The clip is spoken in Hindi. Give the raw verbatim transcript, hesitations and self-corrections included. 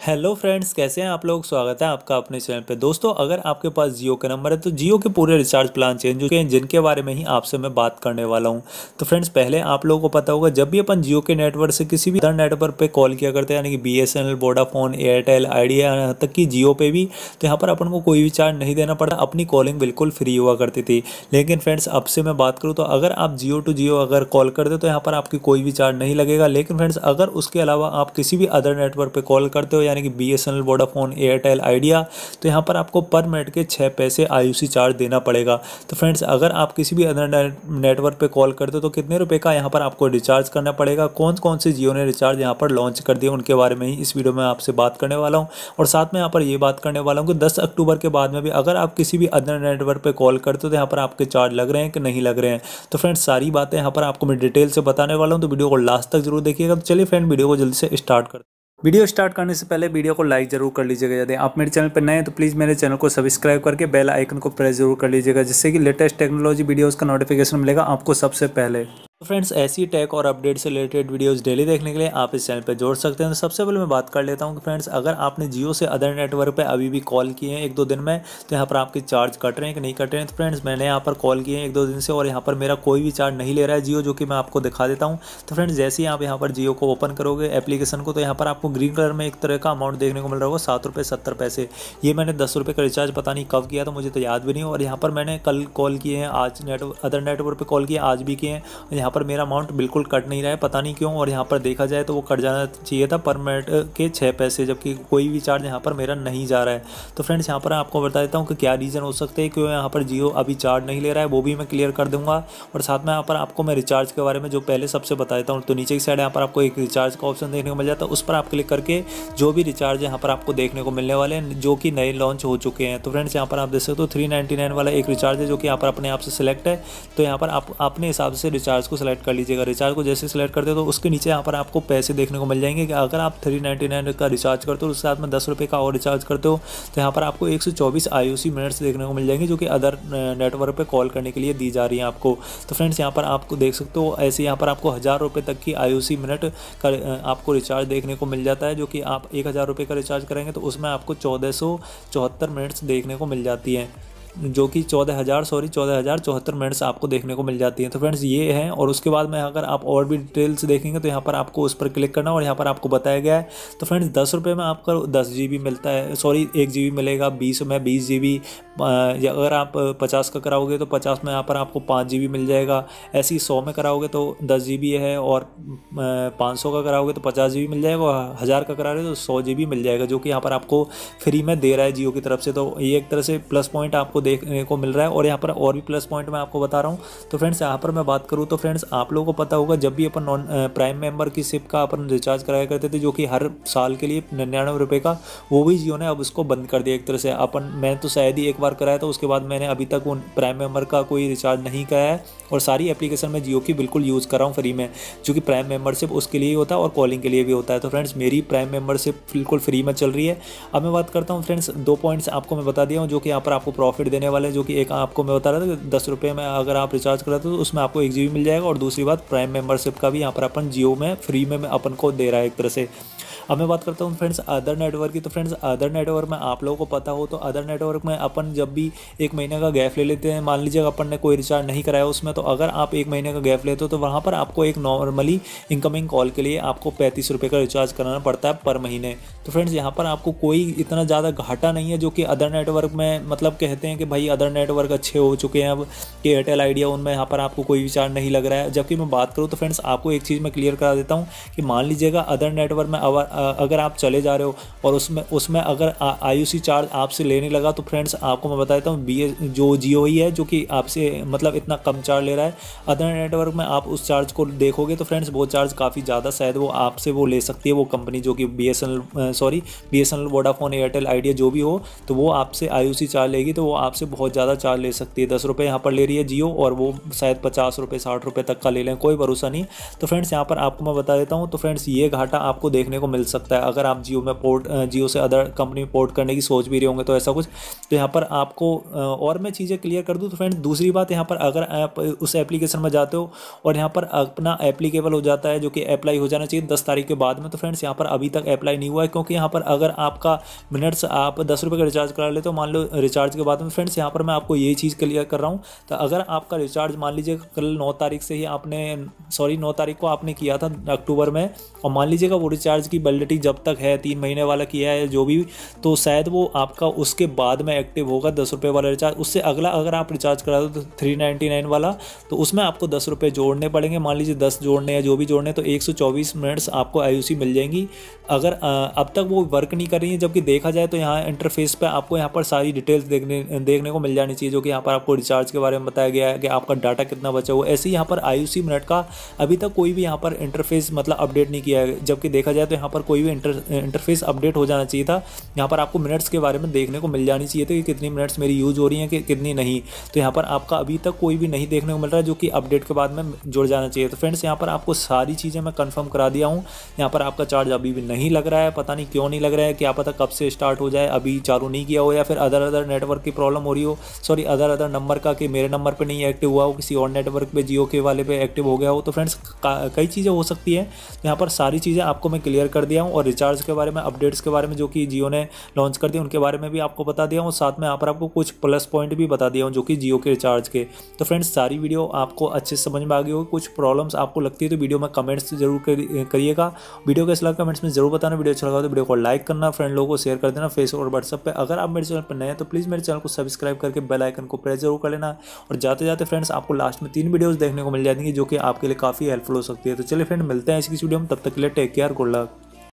हेलो फ्रेंड्स, कैसे हैं आप लोग। स्वागत है आपका अपने चैनल पे। दोस्तों, अगर आपके पास जियो का नंबर है तो जियो के पूरे रिचार्ज प्लान चेंज हो चुके हैं, जिनके बारे में ही आपसे मैं बात करने वाला हूं। तो फ्रेंड्स, पहले आप लोगों को पता होगा, जब भी अपन जियो के नेटवर्क से किसी भी अदर नेटवर्क पे कॉल किया करते हैं, यानी कि B S N L, Vodafone, Airtel, Idea, यहाँ तक कि जियो पे भी, तो यहाँ पर अपन को कोई भी चार्ज नहीं देना पड़ता। अपनी कॉलिंग बिल्कुल फ्री हुआ करती थी। लेकिन फ्रेंड्स, अब से मैं बात करूँ तो अगर आप जियो टू जियो अगर कॉल करते हो तो यहाँ पर आपकी कोई भी चार्ज नहीं लगेगा। लेकिन फ्रेंड्स, अगर उसके अलावा आप किसी भी अदर नेटवर्क पे कॉल करते हो, यानी कि B S N L, Vodafone, Airtel, Idea, तो यहाँ पर आपको पर मिनट के छः पैसे आई यू सी चार्ज देना पड़ेगा। तो फ्रेंड्स, अगर आप किसी भी अदर नेटवर्क पे कॉल करते हो तो कितने रुपए का यहाँ पर आपको रिचार्ज करना पड़ेगा, कौन कौन से जियो ने रिचार्ज यहाँ पर लॉन्च कर दिया, उनके बारे में ही इस वीडियो में आपसे बात करने वाला हूँ। और साथ में यहाँ पर ये बात करने वाला हूँ कि दस अक्टूबर के बाद में भी अगर आप किसी भी अदर नेटवर्क पे कॉल करते हो तो यहाँ पर आपके चार्ज लग रहे हैं कि नहीं लग रहे हैं। तो फ्रेंड्स, सारी बातें यहाँ पर आपको मैं डिटेल से बताने वाला हूँ, तो वीडियो को लास्ट तक जरूर देखिएगा। तो चलिए फ्रेंड, वीडियो को जल्दी से स्टार्ट करते हैं। वीडियो स्टार्ट करने से पहले वीडियो को लाइक जरूर कर लीजिएगा। यदि आप मेरे चैनल पर नए हैं तो प्लीज़ मेरे चैनल को सब्सक्राइब करके बेल आइकन को प्रेस जरूर कर लीजिएगा, जिससे कि लेटेस्ट टेक्नोलॉजी वीडियोस का नोटिफिकेशन मिलेगा आपको सबसे पहले। तो फ्रेंड्स, ऐसी टेक और अपडेट से रिलेटेड वीडियोस डेली देखने के लिए आप इस चैनल पर जोड़ सकते हैं। तो सबसे पहले मैं बात कर लेता हूं कि फ्रेंड्स, अगर आपने जियो से अदर नेटवर्क पे अभी भी कॉल किए हैं एक दो दिन में, तो यहाँ पर आपके चार्ज कट रहे हैं कि नहीं कट रहे हैं। तो फ्रेंड्स, मैंने यहाँ पर कॉल किए हैं एक दो दिन से और यहाँ पर मेरा कोई भी चार्ज नहीं ले रहा है जियो, जो कि मैं आपको दिखा देता हूँ। तो फ्रेंड्स, जैसे ही आप यहाँ पर जियो को ओपन करोगे एप्लीकेशन को, तो यहाँ पर आपको ग्रीन कलर में एक तरह का अमाउंट देखने को मिल रहा होगा, सात रुपये सत्तर पैसे। ये मैंने दस रुपये का रिचार्ज पता नहीं कब किया, तो मुझे तो याद भी नहीं। और यहाँ पर मैंने कल कॉल किए हैं, आज नेटवर्क अदर नेटवर्क पर कॉल किए, आज भी किए हैं। और यहाँ पर मेरा अमाउंट बिल्कुल कट नहीं रहा है, पता नहीं क्यों। और यहाँ पर देखा जाए तो वो कट जाना चाहिए था पर मिनट के छः पैसे, जबकि कोई भी चार्ज यहाँ पर मेरा नहीं जा रहा है। तो फ्रेंड्स, यहाँ पर आपको बता देता हूँ कि क्या रीज़न हो सकते हैं क्यों यहाँ पर जियो अभी चार्ज नहीं ले रहा है, वो भी मैं क्लियर कर दूंगा। और साथ में यहाँ पर आपको मैं रिचार्ज के बारे में जो पहले सबसे बता देता हूँ। तो नीचे की साइड यहाँ पर आपको एक रिचार्ज का ऑप्शन देखने को मिल जाता है, उस पर आप क्लिक करके जो भी रिचार्ज यहाँ पर आपको देखने को मिलने वाले हैं जो कि नए लॉन्च हो चुके हैं। तो फ्रेंड्स, यहाँ पर आप देख सकते हो थ्री नाइन्टी नाइन वाला एक रिचार्ज है जो कि यहाँ पर अपने आप से सिलेक्ट है। तो यहाँ पर आप अपने हिसाब से रिचार्ज को सिलेक्ट कर लीजिएगा। रिचार्ज को जैसे सिलेक्ट करते हो तो उसके नीचे यहाँ पर आपको पैसे देखने को मिल जाएंगे कि अगर आप थ्री नाइन्टी नाइन का रिचार्ज करते हो, उसके साथ में दस रुपये का और रिचार्ज करते हो, तो यहाँ पर आपको एक सौ चौबीस आई यू सी मिनट्स देखने को मिल जाएंगे, जो कि अदर नेटवर्क पे कॉल करने के लिए दी जा रही है आपको। तो फ्रेंड्स, यहाँ पर आपको देख सकते हो ऐसे यहाँ पर आपको हज़ार रुपये तक की आई यू सी मिनट का आपको रिचार्ज देखने को मिल जाता है, जो कि आप एक हज़ार रुपये का रिचार्ज करेंगे तो उसमें आपको चौदह सौ चौहत्तर मिनट्स देखने को मिल जाती है, जो कि चौदह हज़ार सॉरी चौदह हज़ार चौहत्तर मिनट्स आपको देखने को मिल जाती हैं। तो फ्रेंड्स, ये है। और उसके बाद में अगर आप और भी डिटेल्स देखेंगे तो यहाँ पर आपको उस पर क्लिक करना और यहाँ पर आपको बताया गया है। तो फ्रेंड्स, दस रुपये में आपका दस जी बी मिलता है, सॉरी एक जी बी मिलेगा। बीस में बीस जी बी, अगर आप पचास का कराओगे तो पचास में यहाँ पर आपको पाँच जी बी मिल जाएगा। ऐसे ही सौ में कराओगे तो दस जी बी है, और पाँच सौ का कराओगे तो पचास जी बी मिल जाएगा, और हज़ार का करा रहे हो तो सौ जी बी मिल जाएगा, जो कि यहाँ पर आपको फ्री में दे रहा है जियो की तरफ से। तो ये एक तरह से प्लस पॉइंट आपको देखने को मिल रहा है। और यहाँ पर और भी प्लस पॉइंट मैं आपको बता रहा हूँ। तो फ्रेंड्स, यहाँ पर मैं बात करूँ तो फ्रेंड्स, आप लोगों को पता होगा जब भी अपन non prime membership का अपन रिचार्ज कराया करते थे, जो कि हर साल के लिए निन्यानवे रुपये का, वो भी जियो ने अब उसको बंद कर दिया एक तरह से। अपन मैं तो शायद ही एक बार कराया था, उसके बाद मैंने अभी तक उन प्राइम मेंबर का कोई रिचार्ज नहीं कराया है, और सारी एप्लीकेशन में जियो की बिल्कुल यूज़ कर रहा हूँ फ्री में, जो कि प्राइम मेंबरशिप उसके लिए होता है और कॉलिंग के लिए भी होता है। तो फ्रेंड्स, मेरी प्राइम मेंबरशिप बिल्कुल फ्री में चल रही है। अब मैं बात करता हूँ फ्रेंड्स, दो पॉइंट्स आपको मैं बता दिया हूँ जो कि यहाँ पर आपको प्रॉफिट देने वाले हैं। जो कि एक आपको मैं बता रहा था कि दस रुपये में अगर आप रिचार्ज कराते हो तो उसमें आपको एक जी बी मिल जाएगा, और दूसरी बात प्राइम मेंबरशिप का भी यहाँ पर अपन जियो में फ्री में अपन को दे रहा है एक तरह से। अब मैं बात करता हूँ फ्रेंड्स अदर नेटवर्क की। तो फ्रेंड्स, अदर नेटवर्क में आप लोगों को पता हो तो अदर नेटवर्क में अपन जब भी एक महीने का गैप ले लेते हैं, मान लीजिए अपन ने कोई रिचार्ज नहीं कराया उसमें, तो अगर आप एक महीने का गैप लेते हो तो वहाँ पर आपको एक नॉर्मली इनकमिंग कॉल के लिए आपको पैंतीस रुपये का रिचार्ज कराना पड़ता है पर महीने। तो फ्रेंड्स, यहाँ पर आपको कोई इतना ज़्यादा घाटा नहीं है, जो कि अदर नेटवर्क में मतलब कहते हैं कि भाई अदर नेटवर्क अच्छे हो चुके हैं अब, कि एयरटेल, आइडिया, उनमें यहाँ पर आपको कोई भी चार्ज नहीं लग रहा है। जबकि मैं बात करूँ तो फ्रेंड्स, आपको एक चीज़ मैं क्लियर करा देता हूँ कि मान लीजिएगा अदर नेटवर्क में अगर आप चले जा रहे हो और उसमें उसमें अगर आई यू सी चार्ज आपसे लेने लगा, तो फ्रेंड्स आपको मैं बता देता हूँ बी जो जियो ही है जो कि आपसे मतलब इतना कम चार्ज ले रहा है। अदर नेटवर्क में आप उस चार्ज को देखोगे तो फ्रेंड्स वो चार्ज काफ़ी ज़्यादा शायद वो आपसे वो ले सकती है वो कंपनी, जो कि B S N L sorry B S N L, Vodafone, Airtel, Idea जो भी हो, तो वो आपसे आई यू सी चार्ज लेगी, तो वो आपसे बहुत ज़्यादा चार्ज ले सकती है। दस रुपये यहाँ पर ले रही है जियो, और वो शायद पचास रुपये साठ रुपये तक का ले लें, कोई भरोसा नहीं। तो फ्रेंड्स, यहाँ पर आपको मैं बता देता हूँ। तो फ्रेंड्स, ये घाटा आपको देखने को मिल सकता है अगर आप जियो में पोर्ट जियो से अदर कंपनी में पोर्ट करने की सोच भी रहे होंगे तो ऐसा कुछ। तो यहाँ पर आपको और मैं चीज़ें क्लियर कर दूँ तो फ्रेंड्स दूसरी बात, यहाँ पर अगर आप उस एप्लीकेशन में जाते हो और यहाँ पर अपना एप्लीकेबल हो जाता है जो कि अप्लाई हो जाना चाहिए दस तारीख के बाद में, तो फ्रेंड्स यहाँ पर अभी तक अप्लाई नहीं हुआ है, क्योंकि यहाँ पर अगर आपका मिनट्स आप दस रुपये का रिचार्ज करा लेते हो मान लो रिचार्ज के बाद में, फ्रेंड्स यहाँ पर मैं आपको ये चीज़ क्लियर कर रहा हूँ। तो अगर आपका रिचार्ज मान लीजिए कल नौ तारीख से ही आपने सॉरी नौ तारीख को आपने किया था अक्टूबर में, और मान लीजिएगा वो रिचार्ज की वैलिडिटी जब तक है तीन महीने वाला किया है जो भी, तो शायद वो आपका उसके बाद में एक्टिव होगा दस रुपये वाला रिचार्ज। उससे अगला अगर आप रिचार्ज करा दो तो थ्री नाइन्टी नाइन वाला, तो उसमें आपको दस रुपये जोड़ने पड़ेंगे। मान लीजिए दस जोड़ने या जो भी जोड़ने, तो एक सौ चौबीस मिनट्स आपको आईयूसी मिल जाएंगी। अगर अब तक वो वर्क नहीं कर रही है, जबकि देखा जाए तो यहाँ इंटरफेस पे आपको यहाँ पर सारी डिटेल्स देखने देखने को मिल जानी चाहिए, जो कि यहाँ पर आपको रिचार्ज के बारे में बताया गया है कि आपका डाटा कितना बचा हुआ है। ऐसे ही यहाँ पर आईयूसी मिनट का अभी तक कोई भी यहाँ पर इंटरफेस मतलब अपडेट नहीं किया है, जबकि देखा जाए तो यहाँ पर कोई भी इंटर इंटरफेस अपडेट हो जाना चाहिए था। यहाँ पर आपको मिनट्स के बारे में देखने को मिल जानी चाहिए थी कि कितनी मिनट्स मेरी यूज हो रही हैं कि कितनी नहीं। तो यहाँ पर आपका अभी तक कोई भी नहीं देखने को मिल रहा है, जो कि अपडेट के बाद में जुड़ जाना चाहिए। तो फ्रेंड्स यहाँ पर आपको सारी चीज़ें मैं कंफर्म करा दिया हूँ। यहाँ पर आपका चार्ज अभी भी नहीं लग रहा है, पता नहीं क्यों नहीं लग रहा है, क्या पता कब से स्टार्ट हो जाए, अभी चालू नहीं किया हो या फिर अदर अदर नेटवर्क की प्रॉब्लम हो रही हो, सॉरी अदर अदर नंबर का कि मेरे नंबर पे नहीं एक्टिव हुआ हो, किसी और नेटवर्क पे जियो के वाले पे एक्टिव हो गया हो। तो फ्रेंड्स कई चीज़ें हो सकती हैं। यहाँ पर सारी चीज़ें आपको मैं क्लियर कर दिया हूँ, और रिचार्ज के बारे में अपडेट्स के बारे में जो कि जियो ने लॉन्च कर दिया उनके बारे में भी आपको बता दिया हूँ। साथ में यहाँ पर आपको कुछ प्लस पॉइंट भी बता दिया हूँ जो कि जियो के रिचार्ज के। तो फ्रेंड्स सारी वीडियो आपको अच्छे से समझ में आ गई होगी। कुछ प्रॉब्लम्स आपको लगती है तो वीडियो में कमेंट्स जरूर करिएगा। वीडियो कैसा लगा कमेंट्स में जरूर बताना। वीडियो अच्छा लगा तो वीडियो को लाइक करना, फ्रेंड लोगों को शेयर कर देना फेसबुक और व्हाट्सएप पे। अगर आप मेरे चैनल पर नए हैं तो प्लीज़ मेरे चैनल को सब्सक्राइब करके बेल आइकन को प्रेस जरूर कर लेना। और जाते जाते फ्रेंड्स आपको लास्ट में तीन वीडियोस देखने को मिल जाएंगी जो कि आपके लिए काफ़ी हेल्पफुल हो सकती है। तो चलिए फ्रेंड मिलते हैं इसी वीडियो में, तब तक के लिए टेक केयर, गुड लक।